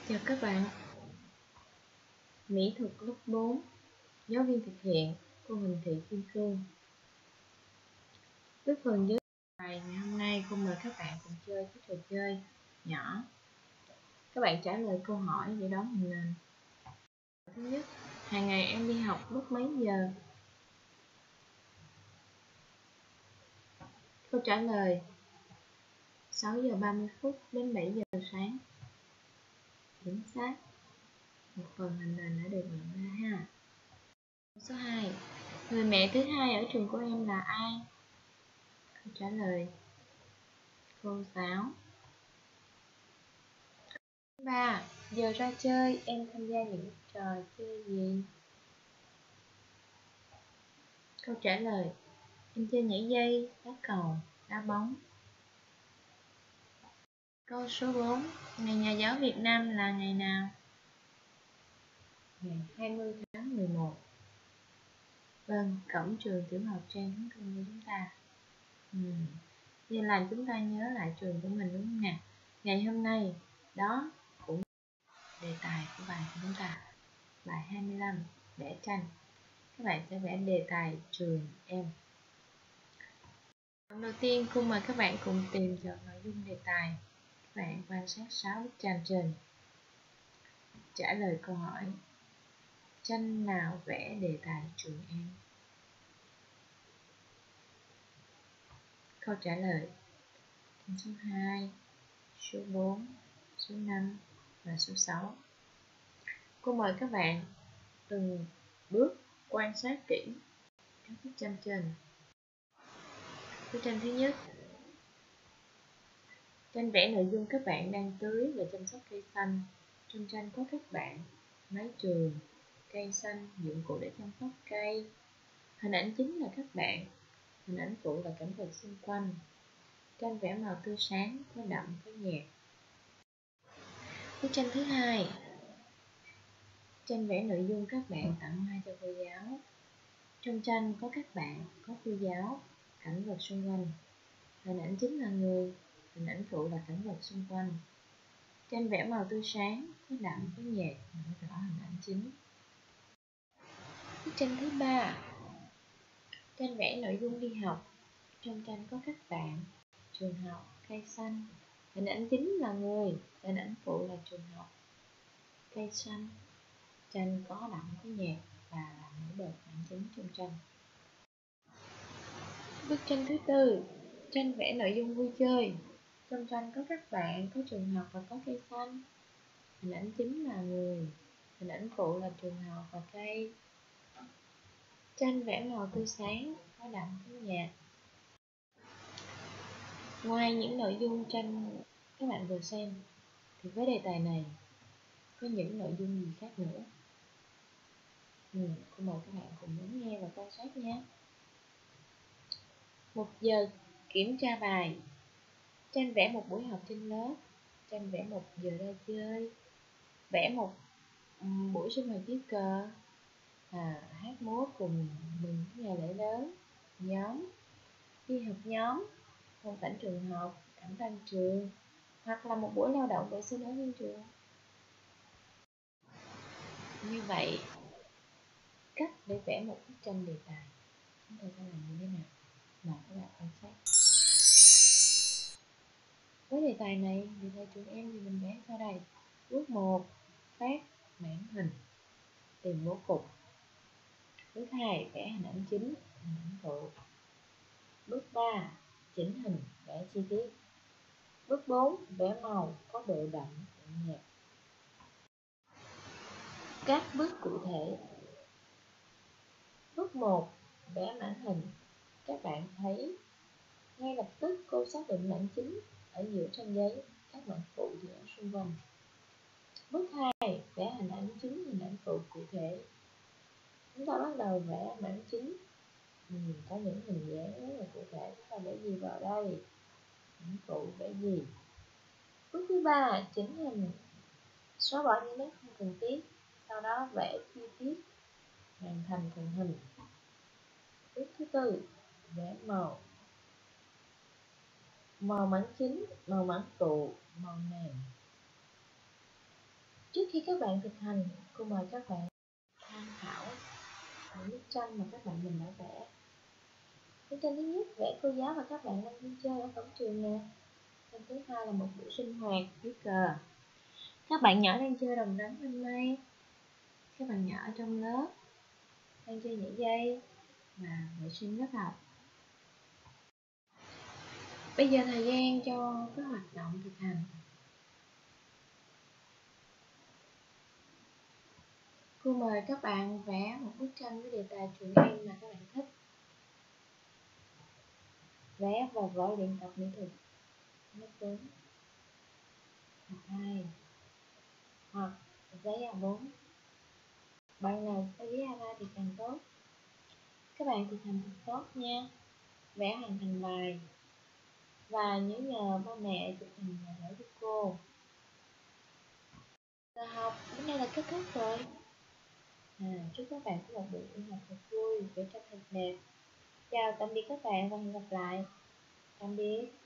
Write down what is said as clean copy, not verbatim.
Chào các bạn. Mỹ thuật lớp 4. Giáo viên thực hiện cô Huỳnh Thị Kim Cương. Với phần giới bài ngày hôm nay, cô mời các bạn cùng chơi cái trò chơi nhỏ. Các bạn trả lời câu hỏi để đón hình nền. Thứ nhất, hàng ngày em đi học lúc mấy giờ? Câu trả lời 6 giờ 30 phút đến 7 giờ sáng. Chính xác. Một phần hình nền đã được nhận ra ha. Số 2, người mẹ thứ hai ở trường của em là ai? Câu trả lời cô giáo. 3. Giờ ra chơi em tham gia những trò chơi gì? Câu trả lời em chơi nhảy dây, đá cầu, đá bóng. Câu số 4, ngày Nhà giáo Việt Nam là ngày nào? Ngày 20 tháng 11. Vâng, cổng trường tiểu học Trang Khánh Trung của chúng ta. Vậy làm chúng ta nhớ lại trường của mình đúng không nè? Ngày hôm nay, đó cũng đề tài của bài của chúng ta. Bài 25, vẽ tranh. Các bạn sẽ vẽ đề tài trường em. Đầu tiên, cô mời các bạn cùng tìm chọn nội dung đề tài. Các bạn quan sát 6 bức tranh trên. Trả lời câu hỏi: tranh nào vẽ đề tài trường em? Câu trả lời tranh số 2, số 4, số 5 và số 6. Cô mời các bạn từng bước quan sát kỹ các bức tranh trên. Bức tranh thứ nhất, tranh vẽ nội dung các bạn đang tưới và chăm sóc cây xanh. Trong tranh có các bạn, mái trường, cây xanh, dụng cụ để chăm sóc cây. Hình ảnh chính là các bạn, hình ảnh phụ là cảnh vật xung quanh. Tranh vẽ màu tươi sáng, có đậm, có nhạt. Bức tranh thứ hai, tranh vẽ nội dung các bạn tặng hoa cho cô giáo. Trong tranh có các bạn, có cô giáo, cảnh vật xung quanh. Hình ảnh chính là người, hình ảnh phụ là cảnh vật xung quanh. Tranh vẽ màu tươi sáng, có đậm, có nhạt, nói rõ hình ảnh chính. Bức tranh thứ ba, tranh vẽ nội dung đi học. Trong tranh có các bạn, trường học, cây xanh. Hình ảnh chính là người, hình ảnh phụ là trường học, cây xanh. Tranh có đậm, có nhạt và là nổi bật bản chính trong tranh. Bức tranh thứ tư, tranh vẽ nội dung vui chơi. Trong tranh có các bạn, có trường học và có cây xanh. Hình ảnh chính là người, hình ảnh phụ là trường học và cây. Tranh vẽ màu tươi sáng, có đậm, có nhạt. Ngoài những nội dung tranh các bạn vừa xem, thì với đề tài này có những nội dung gì khác nữa? Cô mời các bạn cùng lắng nghe và quan sát nhé. 1 giờ kiểm tra bài. Tranh vẽ một buổi học trên lớp. Tranh vẽ 1 giờ ra chơi. Vẽ một buổi sinh hoạt dưới cờ. Hát múa cùng mừng ngày lễ lớn. Nhóm. Đi học nhóm. Phong cảnh trường học, cảnh văn trường, hoặc là một buổi lao động vệ sinh ở hiện trường. Như vậy, cách để vẽ một bức tranh đề tài chúng ta sẽ làm như thế nào? Mời các bạn quan sát. Với đề tài này, đề tài trường em thì mình vẽ sau đây. Bước 1, phát mảng hình, tìm bố cục. Bước 2, vẽ hình ảnh chính, hình ảnh phụ. Bước 3, chỉnh hình, vẽ chi tiết. Bước 4, vẽ màu có độ đậm, độ nhạt. Các bước cụ thể. Bước 1, vẽ mảng hình. Các bạn thấy ngay lập tức cô xác định mảng chính ở giữa trang giấy, các mảng phụ thì ở xung quanh. Bước 2, vẽ hình ảnh chính, hình ảnh phụ cụ thể. Chúng ta bắt đầu vẽ mảng chính. Có những hình dáng rất là cụ thể, chúng ta vẽ gì vào đây? Mảng phụ vẽ gì? Bước thứ 3, chỉnh hình, xóa bỏ những nét không cần thiết, sau đó vẽ chi tiết, hoàn thành thành hình. Bước thứ 4, vẽ màu. Màu mảng chính, màu mảng phụ, màu nền. Trước khi các bạn thực hành, cô mời các bạn tham khảo những bức tranh mà các bạn mình đã vẽ. Bức tranh thứ nhất vẽ cô giáo và các bạn đang vui chơi ở cổng trường nè. Tranh thứ hai là một buổi sinh hoạt dưới cờ. Các bạn nhỏ đang chơi đồng rắn lên mây. Các bạn nhỏ ở trong lớp đang chơi nhảy dây và vệ sinh lớp học. Bây giờ thời gian cho các hoạt động thực hành. Cô mời các bạn vẽ một bức tranh với đề tài truyện em mà các bạn thích. Vẽ vào vở luyện tập mỹ thuật lớp 4 hoặc 2 hoặc giấy A4. Bạn nào có giấy A3 thì càng tốt. Các bạn thực hành thật tốt nha. Vẽ hoàn thành bài và nhớ ba mẹ chụp hình và gửi cho cô. Giờ học đến đây là kết thúc rồi. Chúc các bạn có một buổi sinh hoạt thật vui, vẽ tranh thật đẹp. Chào tạm biệt các bạn và hẹn gặp lại. Tạm biệt.